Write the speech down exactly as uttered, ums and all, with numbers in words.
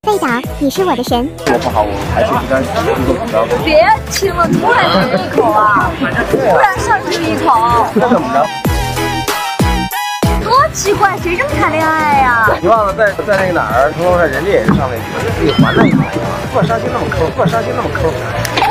费导，你是我的神。 我不好，我还是不甘心做比较。 别亲了，突然亲一口啊！突然上去一口， 那怎么着？ 多奇怪，谁这么谈恋爱呀？ 你忘了在在那个哪儿，通州市人家也是上那个，自己还那一口啊！不伤心那么抠，不伤心那么抠。